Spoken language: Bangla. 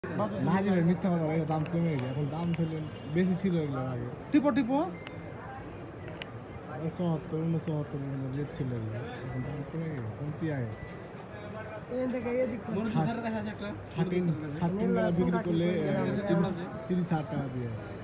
নাজি ভাই মিথ্যা কথা ভাই, দাম কমে গেছে এখন, দাম ফেলে বেশি ছিল এগুলো আগে। টিপো টিপো 74 69 রেট ছিল এগুলো, এখন দাম কমে গেছে, কমতি আগে। 13 টাকা বিক্রি করলে 30,000 টাকা দিয়ে।